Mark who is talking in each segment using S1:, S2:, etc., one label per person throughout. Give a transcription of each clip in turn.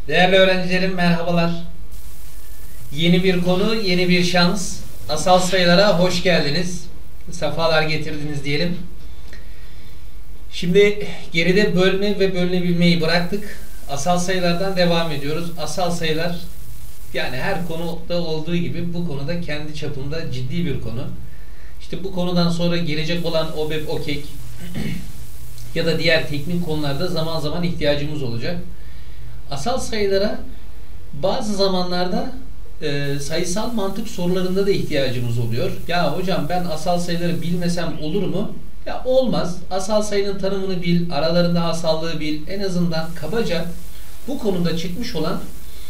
S1: Değerli öğrencilerim merhabalar. Yeni bir konu, yeni bir şans. Asal sayılara hoş geldiniz. Sefalar getirdiniz diyelim. Şimdi geride bölme ve bölünebilmeyi bıraktık. Asal sayılardan devam ediyoruz. Asal sayılar yani her konuda olduğu gibi bu konuda kendi çapında ciddi bir konu. İşte bu konudan sonra gelecek olan OBEB, OKEK ya da diğer teknik konularda zaman zaman ihtiyacımız olacak. Asal sayılara bazı zamanlarda sayısal mantık sorularında da ihtiyacımız oluyor. Ya hocam ben asal sayıları bilmesem olur mu? Ya olmaz. Asal sayının tanımını bil, aralarında asallığı bil. En azından kabaca bu konuda çıkmış olan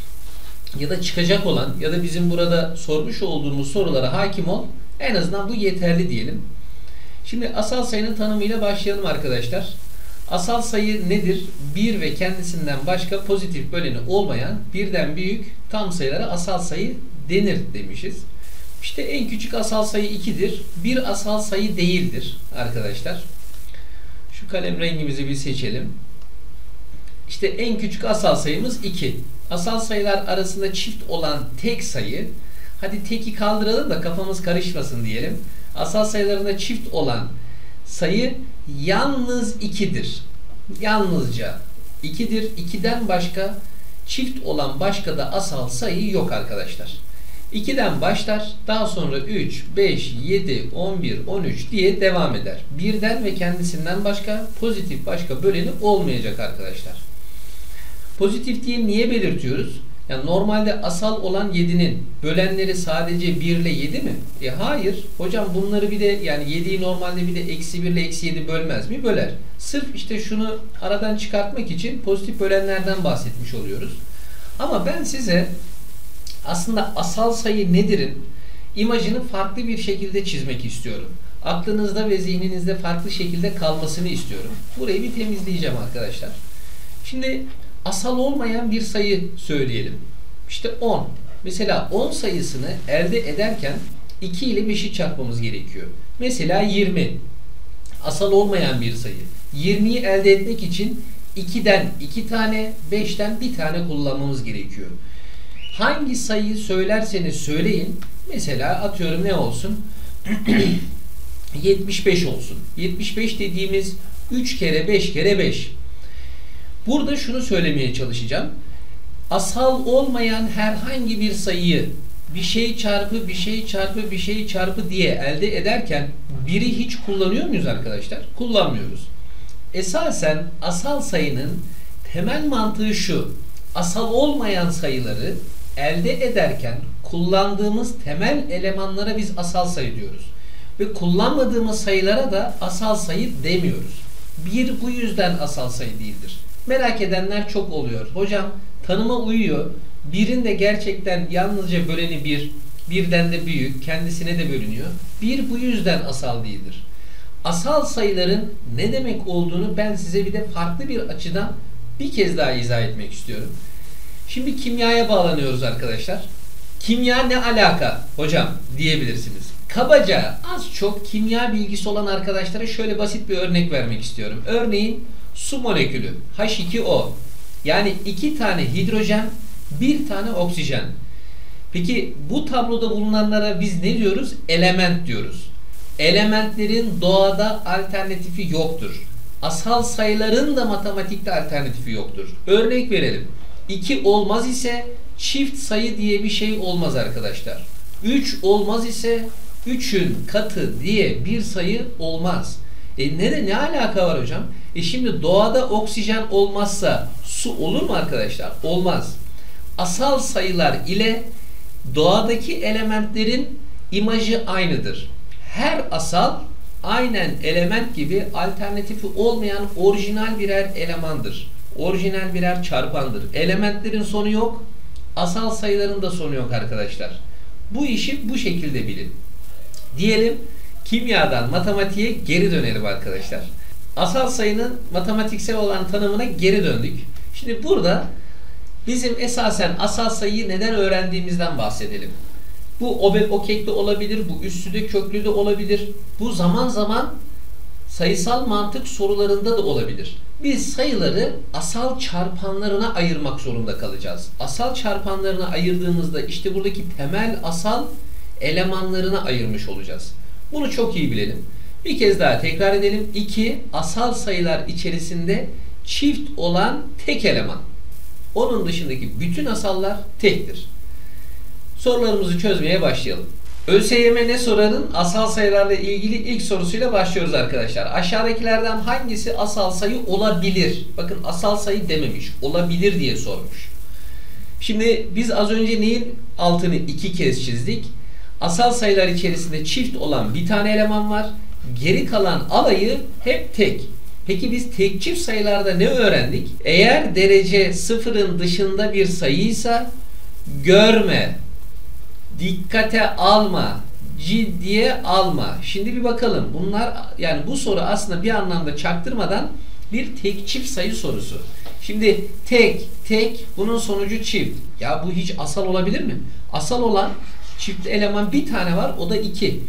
S1: ya da çıkacak olan ya da bizim burada sormuş olduğumuz sorulara hakim ol. En azından bu yeterli diyelim. Şimdi asal sayının tanımıyla başlayalım arkadaşlar. Asal sayı nedir? 1 ve kendisinden başka pozitif böleni olmayan birden büyük tam sayılara asal sayı denir demişiz. İşte en küçük asal sayı 2'dir. Bir asal sayı değildir arkadaşlar. Şu kalem rengimizi bir seçelim. İşte en küçük asal sayımız 2. Asal sayılar arasında çift olan tek sayı, hadi teki kaldıralım da kafamız karışmasın diyelim. Asal sayılarında çift olan sayı yalnız 2'dir. Yalnızca 2'dir. 2'den başka çift olan başka da asal sayı yok arkadaşlar. 2'den başlar. Daha sonra 3, 5, 7, 11, 13 diye devam eder. Birden ve kendisinden başka pozitif başka böleni olmayacak arkadaşlar. Pozitif diye niye belirtiyoruz? Yani normalde asal olan 7'nin bölenleri sadece 1 ile 7 mi? Hayır. Hocam bunları bir de yani 7'yi normalde bir de eksi 1 ile eksi 7 bölmez mi? Böler. Sırf işte şunu aradan çıkartmak için pozitif bölenlerden bahsetmiş oluyoruz. Ama ben size aslında asal sayı nedir'in imajını farklı bir şekilde çizmek istiyorum. Aklınızda ve zihninizde farklı şekilde kalmasını istiyorum. Burayı bir temizleyeceğim arkadaşlar. Şimdi asal olmayan bir sayı söyleyelim. İşte 10. Mesela 10 sayısını elde ederken 2 ile 5'i çarpmamız gerekiyor. Mesela 20. Asal olmayan bir sayı. 20'yi elde etmek için 2'den 2 tane, 5'ten 1 tane kullanmamız gerekiyor. Hangi sayıyı söylerseniz söyleyin. Mesela atıyorum ne olsun? 75 olsun. 75 dediğimiz 3 kere 5 kere 5. Burada şunu söylemeye çalışacağım. Asal olmayan herhangi bir sayıyı bir şey çarpı bir şey çarpı bir şey çarpı diye elde ederken biri hiç kullanıyor muyuz arkadaşlar? Kullanmıyoruz. Esasen asal sayının temel mantığı şu. Asal olmayan sayıları elde ederken kullandığımız temel elemanlara biz asal sayı diyoruz. Ve kullanmadığımız sayılara da asal sayı demiyoruz. Bir bu yüzden asal sayı değildir. Merak edenler çok oluyor. Hocam tanıma uyuyor. Birin de gerçekten yalnızca böleni bir, birden de büyük, kendisine de bölünüyor. Bir bu yüzden asal değildir. Asal sayıların ne demek olduğunu ben size bir de farklı bir açıdan bir kez daha izah etmek istiyorum. Şimdi kimyaya bağlanıyoruz arkadaşlar. Kimya ne alaka hocam diyebilirsiniz. Kabaca az çok kimya bilgisi olan arkadaşlara şöyle basit bir örnek vermek istiyorum. Örneğin su molekülü H2O. Yani 2 tane hidrojen, 1 tane oksijen. Peki bu tabloda bulunanlara biz ne diyoruz? Element diyoruz. Elementlerin doğada alternatifi yoktur. Asal sayıların da matematikte alternatifi yoktur. Örnek verelim. 2 olmaz ise çift sayı diye bir şey olmaz arkadaşlar. 3 olmaz ise 3'ün katı diye bir sayı olmaz. Ne alaka var hocam? Şimdi doğada oksijen olmazsa su olur mu arkadaşlar? Olmaz. Asal sayılar ile doğadaki elementlerin imajı aynıdır. Her asal aynen element gibi alternatifi olmayan orijinal birer elemandır. Orijinal birer çarpandır. Elementlerin sonu yok. Asal sayıların da sonu yok arkadaşlar. Bu işi bu şekilde bilin. Diyelim kimyadan matematiğe geri dönelim arkadaşlar. Asal sayının matematiksel olan tanımına geri döndük. Şimdi burada bizim esasen asal sayıyı neden öğrendiğimizden bahsedelim. Bu OBEB, OKEK de olabilir, bu üssü de köklü de olabilir. Bu zaman zaman sayısal mantık sorularında da olabilir. Biz sayıları asal çarpanlarına ayırmak zorunda kalacağız. Asal çarpanlarına ayırdığımızda işte buradaki temel asal elemanlarına ayırmış olacağız. Bunu çok iyi bilelim. Bir kez daha tekrar edelim. 2 asal sayılar içerisinde çift olan tek eleman. Onun dışındaki bütün asallar tektir. Sorularımızı çözmeye başlayalım. ÖSYM ne sorarın asal sayılarla ilgili ilk sorusuyla başlıyoruz arkadaşlar. Aşağıdakilerden hangisi asal sayı olabilir? Bakın asal sayı dememiş. Olabilir diye sormuş. Şimdi biz az önce neyin altını 2 kez çizdik? Asal sayılar içerisinde çift olan bir tane eleman var. Geri kalan alayı hep tek. Peki biz tek çift sayılarda ne öğrendik? Eğer derece sıfırın dışında bir sayıysa görme, dikkate alma, ciddiye alma. Şimdi bir bakalım. Bunlar, yani bu soru aslında bir anlamda çaktırmadan bir tek çift sayı sorusu. Şimdi tek bunun sonucu çift. Ya bu hiç asal olabilir mi? Asal olan çift eleman bir tane var, o da 2.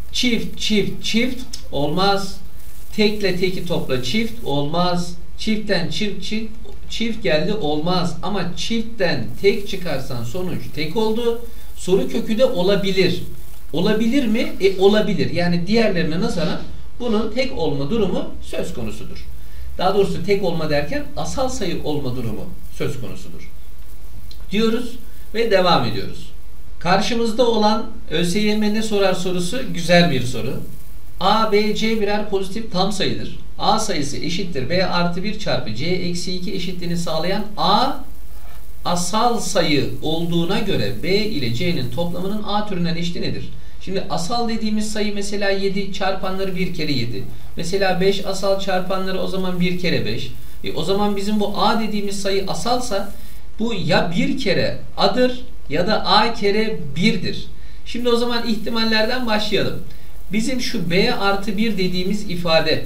S1: Çift olmaz. Tekle teki topla çift olmaz. Çiftten çift geldi olmaz. Ama çiftten tek çıkarsan sonuç tek oldu. Soru kökü de olabilir. Olabilir mi? Olabilir. Yani diğerlerine nazaran bunun tek olma durumu söz konusudur. Daha doğrusu tek olma derken asal sayı olma durumu söz konusudur. Diyoruz ve devam ediyoruz. Karşımızda olan ÖSYM ne sorar sorusu güzel bir soru. A, B, C birer pozitif tam sayıdır. A sayısı eşittir B artı 1 çarpı C eksi 2 eşitliğini sağlayan A asal sayı olduğuna göre B ile C'nin toplamının A türünden eşiti nedir? Şimdi asal dediğimiz sayı mesela 7 çarpanları 1 kere 7. Mesela 5 asal çarpanları o zaman 1 kere 5. O zaman bizim bu A dediğimiz sayı asalsa bu ya 1 kere A'dır ya da A kere 1'dir. Şimdi o zaman ihtimallerden başlayalım. Bizim şu B artı 1 dediğimiz ifade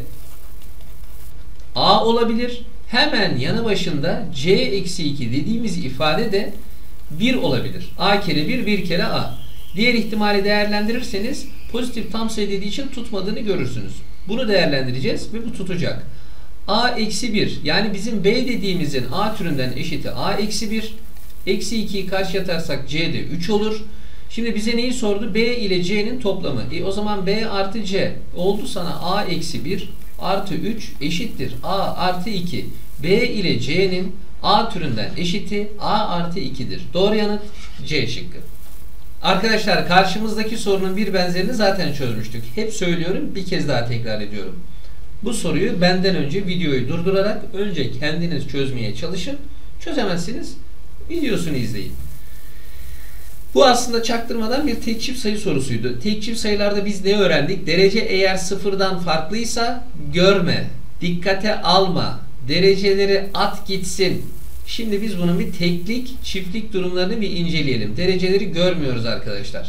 S1: A olabilir. Hemen yanı başında C eksi 2 dediğimiz ifade de 1 olabilir. A kere 1, 1 kere A. Diğer ihtimali değerlendirirseniz pozitif tam sayı dediği için tutmadığını görürsünüz. Bunu değerlendireceğiz ve bu tutacak. A eksi 1, yani bizim B dediğimizin A türünden eşiti A eksi 1. Eksi 2'yi karşıya atarsak C'de 3 olur. Şimdi bize neyi sordu? B ile C'nin toplamı. O zaman B artı C oldu sana A eksi 1 artı 3 eşittir A artı 2. B ile C'nin A türünden eşiti A artı 2'dir. Doğru yanıt C şıkkı. Arkadaşlar karşımızdaki sorunun bir benzerini zaten çözmüştük. Hep söylüyorum, bir kez daha tekrar ediyorum. Bu soruyu benden önce videoyu durdurarak önce kendiniz çözmeye çalışın. Çözemezsiniz, videosunu izleyin. Bu aslında çaktırmadan bir tek çift sayı sorusuydu. Tek çift sayılarda biz ne öğrendik? Derece eğer sıfırdan farklıysa görme, dikkate alma, dereceleri at gitsin. Şimdi biz bunun bir teklik, çiftlik durumlarını bir inceleyelim. Dereceleri görmüyoruz arkadaşlar.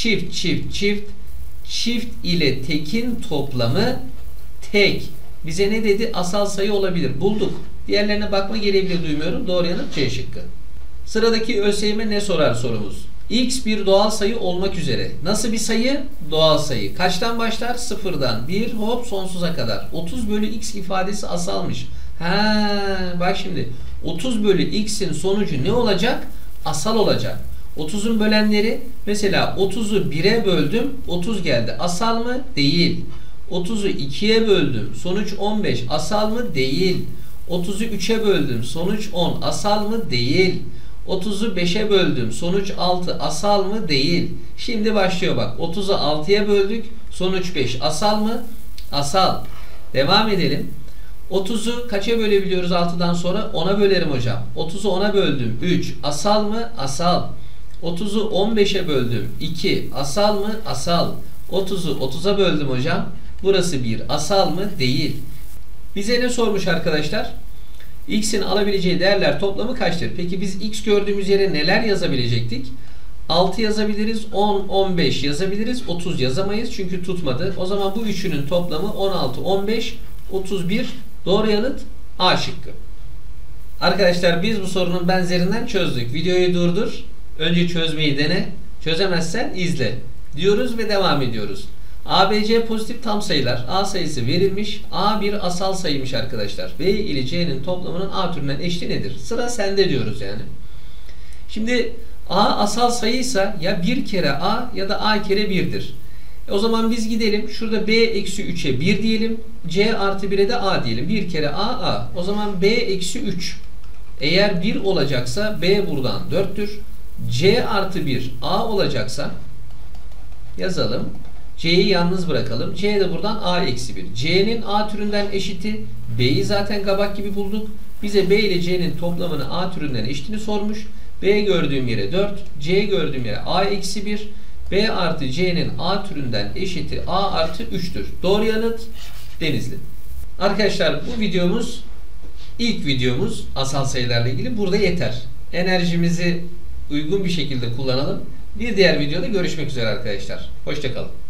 S1: Çift ile tekin toplamı tek. Bize ne dedi? Asal sayı olabilir. Bulduk. Diğerlerine bakma gereği bile duymuyorum. Doğru yanıt C şıkkı. Sıradaki ÖSYM ne sorar sorumuz? X bir doğal sayı olmak üzere. Nasıl bir sayı? Doğal sayı. Kaçtan başlar? Sıfırdan. 1 hop sonsuza kadar. 30 bölü x ifadesi asalmış. Bak şimdi. 30 bölü x'in sonucu ne olacak? Asal olacak. 30'un bölenleri, mesela 30'u 1'e böldüm, 30 geldi. Asal mı? Değil. 30'u 2'ye böldüm. Sonuç 15. Asal mı? Değil. 30'u 3'e böldüm. Sonuç 10. Asal mı? Değil. 30'u 5'e böldüm. Sonuç 6. Asal mı? Değil. Şimdi başlıyor bak. 30'u 6'ya böldük. Sonuç 5. Asal mı? Asal. Devam edelim. 30'u kaça bölebiliyoruz 6'dan sonra? 10'a bölerim hocam. 30'u 10'a böldüm. 3. Asal mı? Asal. 30'u 15'e böldüm. 2. Asal mı? Asal. 30'u 30'a böldüm hocam. Burası 1. Asal mı? Değil. Bize ne sormuş arkadaşlar? X'in alabileceği değerler toplamı kaçtır? Peki biz X gördüğümüz yere neler yazabilecektik? 6 yazabiliriz, 10, 15 yazabiliriz, 30 yazamayız çünkü tutmadı. O zaman bu üçünün toplamı 16, 15, 31. Doğru yanıt A şıkkı. Arkadaşlar biz bu sorunun benzerinden çözdük. Videoyu durdur. Önce çözmeyi dene. Çözemezsen izle. Diyoruz ve devam ediyoruz. ABC pozitif tam sayılar. A sayısı verilmiş. A bir asal sayıymış arkadaşlar. B ile C'nin toplamının A türünden eşiti nedir? Sıra sende diyoruz yani. Şimdi A asal sayıysa ya 1 kere A ya da A kere 1'dir. O zaman biz gidelim. Şurada B eksi 3'e 1 diyelim. C artı 1'e de A diyelim. 1 kere A, A. O zaman B eksi 3. Eğer 1 olacaksa B buradan 4'tür. C artı 1 A olacaksa yazalım. C'yi yalnız bırakalım. C de buradan A eksi 1. C'nin A türünden eşiti. B'yi zaten kabak gibi bulduk. Bize B ile C'nin toplamını A türünden eşitini sormuş. B gördüğüm yere 4. C gördüğüm yere A eksi 1. B artı C'nin A türünden eşiti A artı 3'tür. Doğru yanıt Denizli. Arkadaşlar bu videomuz ilk videomuz asal sayılarla ilgili. Burada yeter. Enerjimizi uygun bir şekilde kullanalım. Bir diğer videoda görüşmek üzere arkadaşlar. Hoşça kalın.